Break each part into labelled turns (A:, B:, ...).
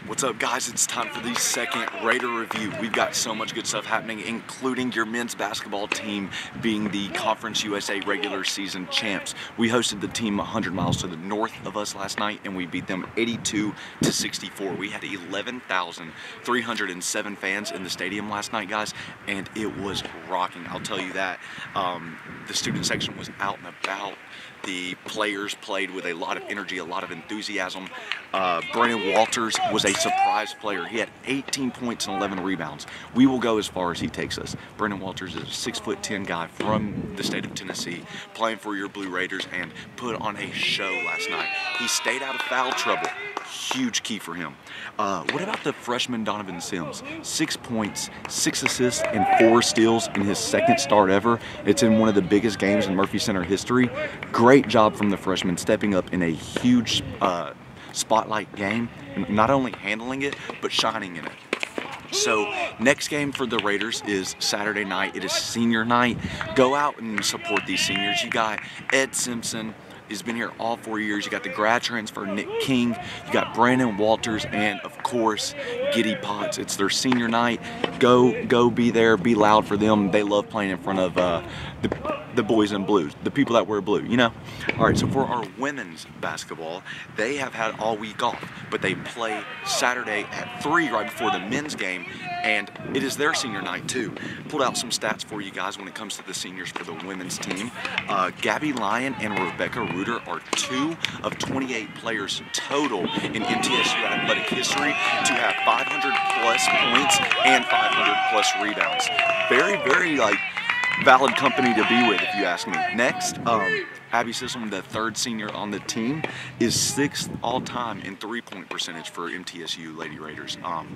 A: What's up, guys? It's time for the second Raider review. We've got so much good stuff happening, including your men's basketball team being the Conference USA regular season champs. We hosted the team 100 miles to the north of us last night, and we beat them 82-64. We had 11,307 fans in the stadium last night, guys, and it was rocking. I'll tell you that. The student section was out and about. The players played with a lot of energy, a lot of enthusiasm. Brandon Walters was a surprise player. He had 18 points and 11 rebounds. We will go as far as he takes us. Brandon Walters is a 6'10" guy from the state of Tennessee, playing for your Blue Raiders, and put on a show last night. He stayed out of foul trouble. Huge key for him. What about the freshman Donovan Sims? 6 points, 6 assists, and 4 steals in his second start ever. It's in one of the biggest games in Murphy Center history. Great job from the freshman, stepping up in a huge spotlight game, and not only handling it, but shining in it. So next game for the Raiders is Saturday night. It is senior night. Go out and support these seniors. You got Ed Simpson. He's been here all 4 years. You got the grad transfer, Nick King. You got Brandon Walters, and of course, Giddy Potts. It's their senior night. Go be there, be loud for them. They love playing in front of the boys in blue, the people that wear blue, you know? All right, so for our women's basketball, they have had all week off, but they play Saturday at 3 right before the men's game, and it is their senior night too. Pulled out some stats for you guys when it comes to the seniors for the women's team. Gabby, Lyon, and Rebecca Reuter are 2 of 28 players total in MTSU athletic history to have 500 plus points and 500 plus rebounds. Very valid company to be with, if you ask me. Next, Abbey Sissom, the 3rd senior on the team, is 6th all-time in three-point percentage for MTSU Lady Raiders.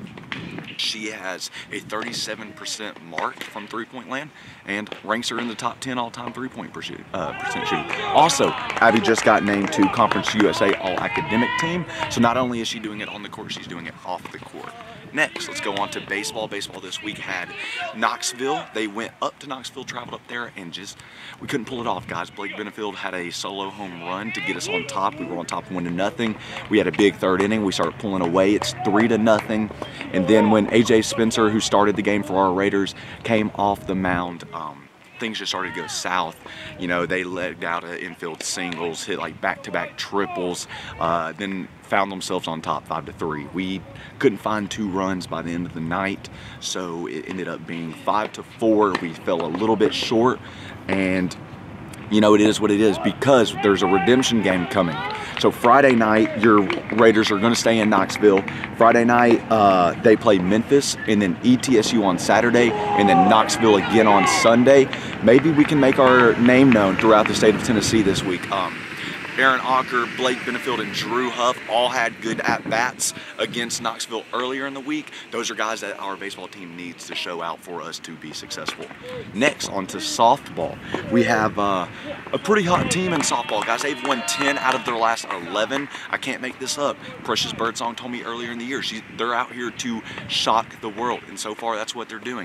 A: She has a 37% mark from three-point land and ranks her in the top 10 all-time three-point percent shooting. Also, Abby just got named to Conference USA All-Academic Team, so not only is she doing it on the court, she's doing it off the court. Next, let's go on to baseball. Baseball this week had Knoxville. They went up to Knoxville, traveled up there, and we couldn't pull it off, guys. Blake Benefield had a solo home run to get us on top. We were on top 1-0. We had a big 3rd inning. We started pulling away. It's 3-0. And then when AJ Spencer, who started the game for our Raiders, came off the mound, things just started to go south. You know, they legged out infield singles, hit like back-to-back triples, then found themselves on top 5-3. We couldn't find 2 runs by the end of the night, so it ended up being 5-4. We fell a little bit short, and you know, it is what it is, because there's a redemption game coming. So Friday night, your Raiders are going to stay in Knoxville. Friday night, they play Memphis, and then ETSU on Saturday, and then Knoxville again on Sunday. Maybe we can make our name known throughout the state of Tennessee this week. Aaron Ocker, Blake Benefield, and Drew Huff all had good at-bats against Knoxville earlier in the week. Those are guys that our baseball team needs to show out for us to be successful. Next, on to softball. We have a pretty hot team in softball, guys. They've won 10 out of their last 11. I can't make this up. Precious Birdsong told me earlier in the year, they're out here to shock the world, and so far that's what they're doing.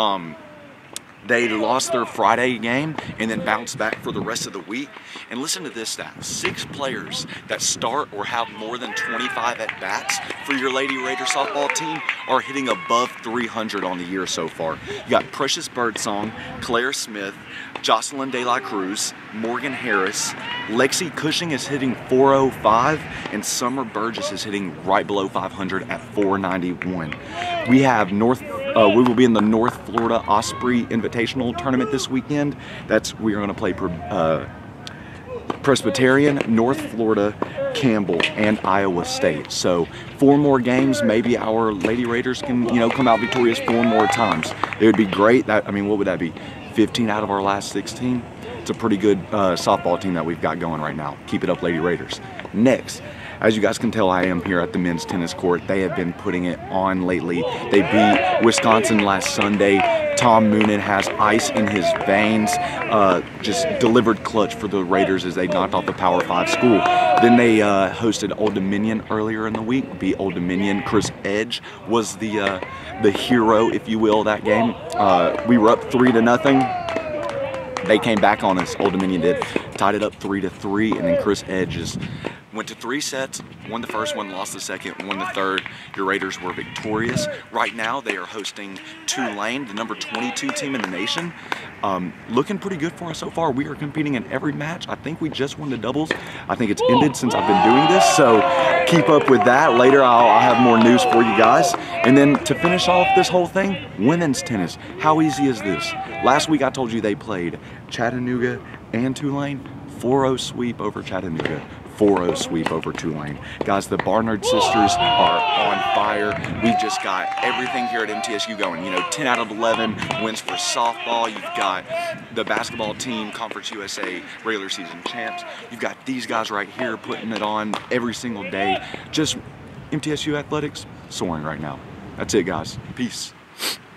A: They lost their Friday game and then bounced back for the rest of the week. And listen to this stat. 6 players that start or have more than 25 at-bats for your Lady Raider softball team are hitting above 300 on the year so far. You got Precious Birdsong, Claire Smith, Jocelyn De La Cruz, Morgan Harris, Lexi Cushing is hitting 405, and Summer Burgess is hitting right below 500 at 491. We have we will be in the North Florida Osprey Invitational Tournament this weekend. We are going to play Presbyterian, North Florida, Campbell, and Iowa State. So 4 more games, maybe our Lady Raiders can, you know, come out victorious 4 more times. It would be great. I mean, what would that be? 15 out of our last 16? It's a pretty good softball team that we've got going right now. Keep it up, Lady Raiders. Next, as you guys can tell, I am here at the men's tennis court. They have been putting it on lately. They beat Wisconsin last Sunday. Tom Moonen has ice in his veins. Just delivered clutch for the Raiders as they knocked off the Power 5 school. Then they hosted Old Dominion earlier in the week. Beat Old Dominion. Chris Edge was the hero, if you will, that game. We were up 3-0. They came back on us. Old Dominion did. Tied it up 3-3, and then Chris Edge just Went to 3 sets, won the first one, lost the second, won the third. Your Raiders were victorious. Right now they are hosting Tulane, the number 22 team in the nation. Looking pretty good for us so far. We are competing in every match. I think we just won the doubles. I think it's ended since I've been doing this, so keep up with that. Later I'll have more news for you guys. And then to finish off this whole thing, women's tennis. How easy is this? Last week I told you they played Chattanooga and Tulane. 4-0 sweep over Chattanooga. 4-0 sweep over Tulane. Guys, the Barnard sisters are on fire. We've just got everything here at MTSU going. You know, 10 out of 11 wins for softball. You've got the basketball team, Conference USA regular season champs. You've got these guys right here putting it on every single day. Just MTSU athletics soaring right now. That's it, guys. Peace.